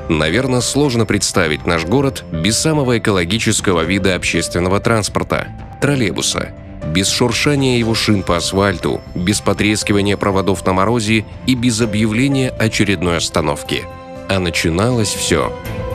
Наверное, сложно представить наш город без самого экологического вида общественного транспорта – троллейбуса. Без шуршания его шин по асфальту, без потрескивания проводов на морозе и без объявления очередной остановки. А начиналось все.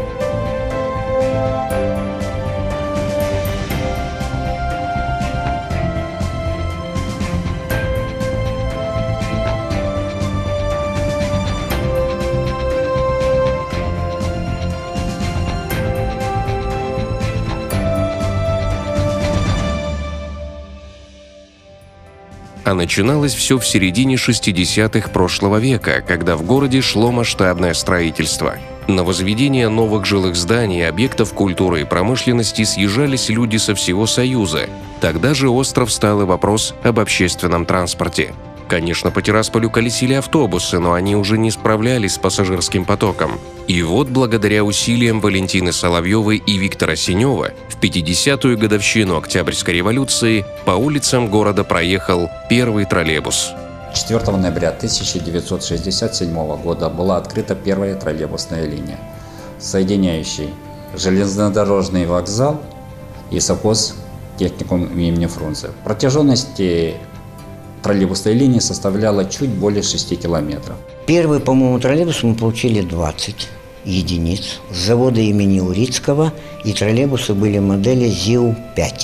А начиналось все в середине 60-х прошлого века, когда в городе шло масштабное строительство. На возведение новых жилых зданий и объектов культуры и промышленности съезжались люди со всего Союза. Тогда же остро встал и вопрос об общественном транспорте. Конечно, по Тирасполю колесили автобусы, но они уже не справлялись с пассажирским потоком. И вот, благодаря усилиям Валентины Соловьевой и Виктора Синева, в 50-ю годовщину Октябрьской революции по улицам города проехал первый троллейбус. 4 ноября 1967 года была открыта первая троллейбусная линия, соединяющая железнодорожный вокзал и совхоз техникум имени Фрунзе. Протяженность троллейбусной линии составляла чуть более 6 километров. Первый, по-моему, троллейбус мы получили 20 единиц с завода имени Урицкого, и троллейбусы были модели ЗИУ-5.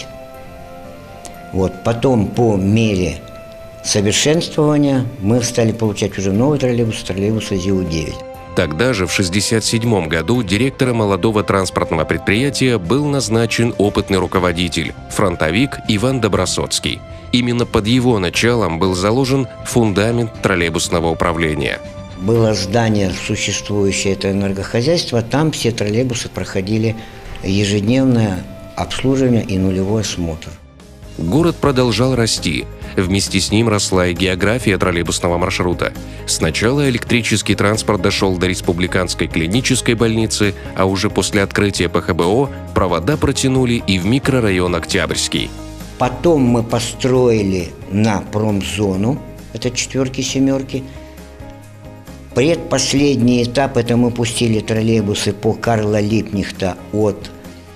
Потом по мере совершенствования мы стали получать уже новый троллейбус, троллейбусы ЗИУ-9. Тогда же, в 1967 году, директором молодого транспортного предприятия был назначен опытный руководитель, фронтовик Иван Добросоцкий. Именно под его началом был заложен фундамент троллейбусного управления. Было здание, существующее, это энергохозяйство, там все троллейбусы проходили ежедневное обслуживание и нулевой осмотр. Город продолжал расти. Вместе с ним росла и география троллейбусного маршрута. Сначала электрический транспорт дошел до Республиканской клинической больницы, а уже после открытия ПХБО провода протянули и в микрорайон Октябрьский. Потом мы построили на промзону, это четверки, семерки. Предпоследний этап, это мы пустили троллейбусы по Карла Липкнехта от,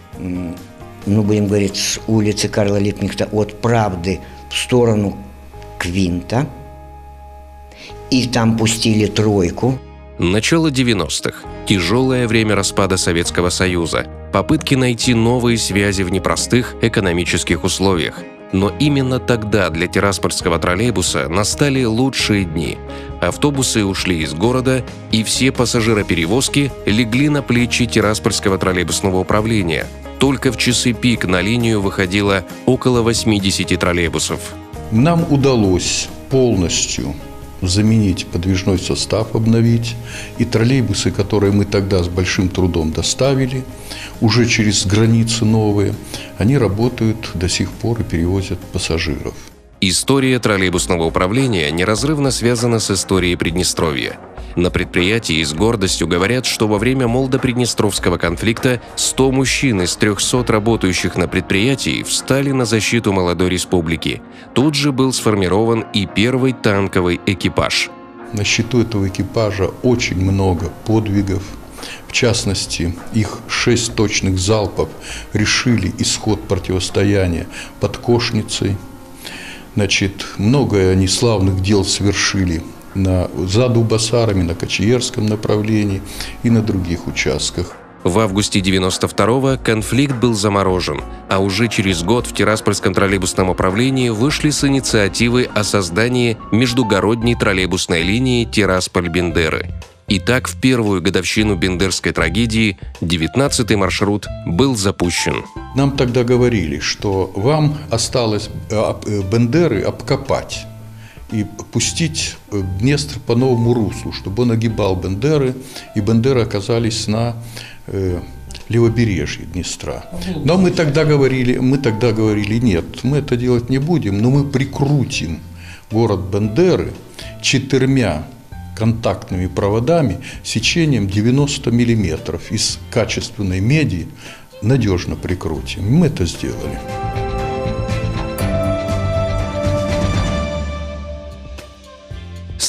будем говорить, с улицы Карла Липкнехта от Правды в сторону Квинта. И там пустили тройку. Начало 90-х. Тяжелое время распада Советского Союза. Попытки найти новые связи в непростых экономических условиях. Но именно тогда для тираспольского троллейбуса настали лучшие дни. Автобусы ушли из города, и все пассажироперевозки легли на плечи Тираспольского троллейбусного управления. Только в часы пик на линию выходило около 80 троллейбусов. Нам удалось полностью заменить подвижной состав, обновить. И троллейбусы, которые мы тогда с большим трудом доставили, уже через границы новые, они работают до сих пор и перевозят пассажиров. История троллейбусного управления неразрывно связана с историей Приднестровья. На предприятии с гордостью говорят, что во время Молдо-Приднестровского конфликта 100 мужчин из 300 работающих на предприятии встали на защиту молодой республики. Тут же был сформирован и первый танковый экипаж. На счету этого экипажа очень много подвигов. В частности, их 6 точных залпов решили исход противостояния под Кошницей. Много они славных дел совершили за Дубасарами, на Кочеерском направлении и на других участках. В августе 92-го конфликт был заморожен, а уже через год в Тираспольском троллейбусном управлении вышли с инициативой о создании междугородней троллейбусной линии Тирасполь-Бендеры. И так в первую годовщину бендерской трагедии 19-й маршрут был запущен. Нам тогда говорили, что вам осталось Бендеры обкопать и пустить Днестр по новому руслу, чтобы он огибал Бендеры, и Бендеры оказались на левобережье Днестра. Но мы тогда говорили, нет, мы это делать не будем, но мы прикрутим город Бендеры 4 контактными проводами сечением 90 миллиметров из качественной меди, надежно прикрутим. Мы это сделали.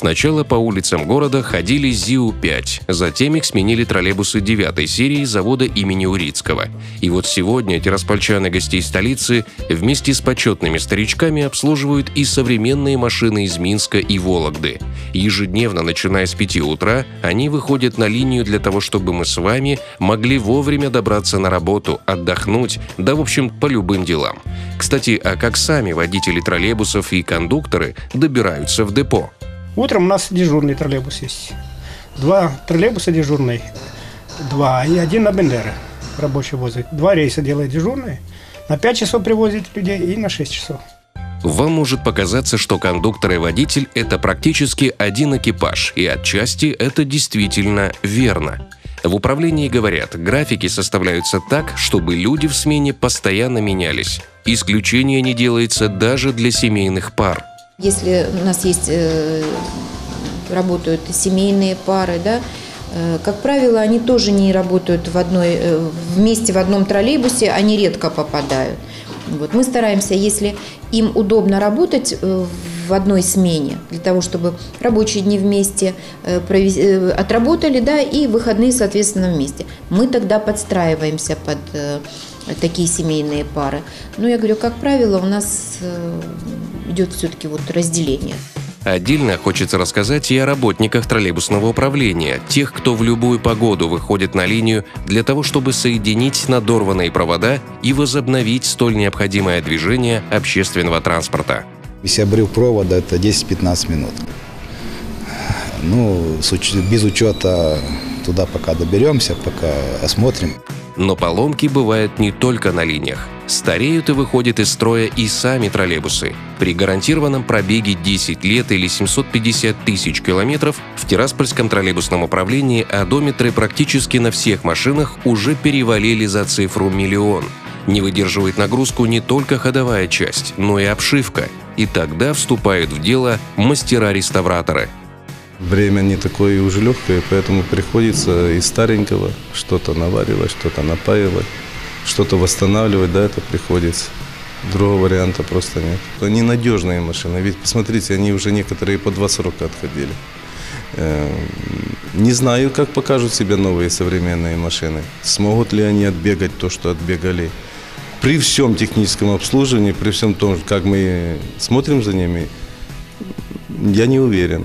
Сначала по улицам города ходили ЗИУ-5, затем их сменили троллейбусы 9-й серии завода имени Урицкого. И вот сегодня тираспольчан и гостей столицы вместе с почетными старичками обслуживают и современные машины из Минска и Вологды. Ежедневно, начиная с 5 утра, они выходят на линию для того, чтобы мы с вами могли вовремя добраться на работу, отдохнуть, да, в общем, по любым делам. Кстати, а как сами водители троллейбусов и кондукторы добираются в депо? Утром у нас дежурный троллейбус есть. 2 троллейбуса дежурные, 2 и 1 на Бендеры рабочий возит. 2 рейса делает дежурные, на 5 часов привозит людей и на 6 часов. Вам может показаться, что кондуктор и водитель – это практически один экипаж, и отчасти это действительно верно. В управлении говорят, графики составляются так, чтобы люди в смене постоянно менялись. Исключение не делается даже для семейных пар. Если у нас есть, работают семейные пары, да, как правило, они тоже не работают вместе в одном троллейбусе, они редко попадают. Вот. Мы стараемся, если им удобно работать в одной смене, для того, чтобы рабочие дни вместе отработали, да, и выходные, соответственно, вместе. Мы тогда подстраиваемся под такие семейные пары. Но я говорю, как правило, у нас идет все-таки вот разделение. Отдельно хочется рассказать и о работниках троллейбусного управления, тех, кто в любую погоду выходит на линию для того, чтобы соединить надорванные провода и возобновить столь необходимое движение общественного транспорта. Если обрыв провода, это 10-15 минут. Ну, без учета туда пока доберемся, пока осмотрим. Но поломки бывают не только на линиях. Стареют и выходят из строя и сами троллейбусы. При гарантированном пробеге 10 лет или 750 тысяч километров в Тираспольском троллейбусном управлении одометры практически на всех машинах уже перевалили за цифру 1 миллион. Не выдерживает нагрузку не только ходовая часть, но и обшивка. И тогда вступают в дело мастера-реставраторы. Время не такое уж легкое, поэтому приходится из старенького что-то наваривать, что-то напаивать, что-то восстанавливать, да, это приходится. Другого варианта просто нет. Это ненадежные машины, ведь посмотрите, они уже некоторые по 2 срока отходили. Не знаю, как покажут себя новые современные машины. Смогут ли они отбегать то, что отбегали. При всем техническом обслуживании, при всем том, как мы смотрим за ними, я не уверен,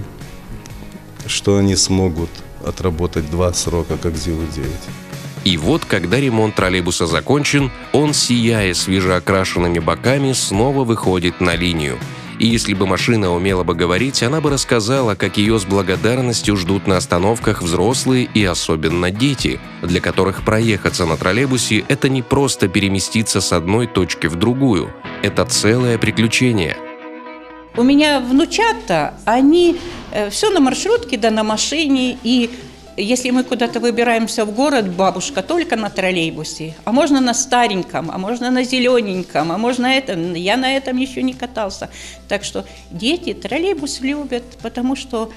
что они смогут отработать 2 срока, как ЗИУ-9. И вот, когда ремонт троллейбуса закончен, он, сияя свежеокрашенными боками, снова выходит на линию. И если бы машина умела бы говорить, она бы рассказала, как ее с благодарностью ждут на остановках взрослые и особенно дети, для которых проехаться на троллейбусе – это не просто переместиться с одной точки в другую, это целое приключение. У меня внучата, они все на маршрутке, да на машине, и если мы куда-то выбираемся в город, бабушка только на троллейбусе, а можно на стареньком, а можно на зелененьком, а можно этом, я на этом еще не катался. Так что дети троллейбус любят, потому что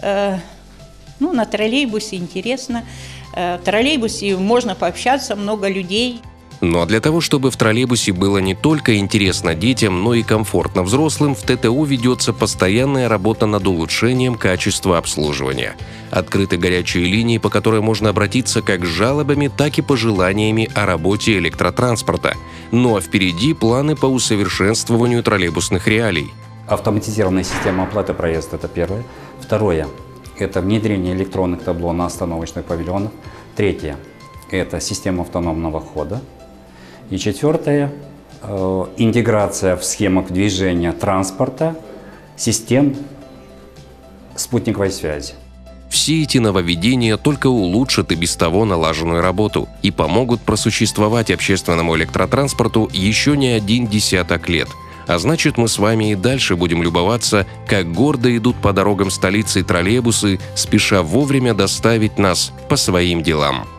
на троллейбусе интересно, в троллейбусе можно пообщаться, много людей. Но для того, чтобы в троллейбусе было не только интересно детям, но и комфортно взрослым, в ТТУ ведется постоянная работа над улучшением качества обслуживания. Открыты горячие линии, по которой можно обратиться как с жалобами, так и пожеланиями о работе электротранспорта. Ну а впереди планы по усовершенствованию троллейбусных реалий. Автоматизированная система оплаты проезда – это первое. Второе – это внедрение электронных табло на остановочных павильонах. Третье – это система автономного хода. И четвертое – интеграция в схемах движения транспорта систем спутниковой связи. Все эти нововведения только улучшат и без того налаженную работу и помогут просуществовать общественному электротранспорту еще не 1 десяток лет. А значит, мы с вами и дальше будем любоваться, как гордо идут по дорогам столицы троллейбусы, спеша вовремя доставить нас по своим делам.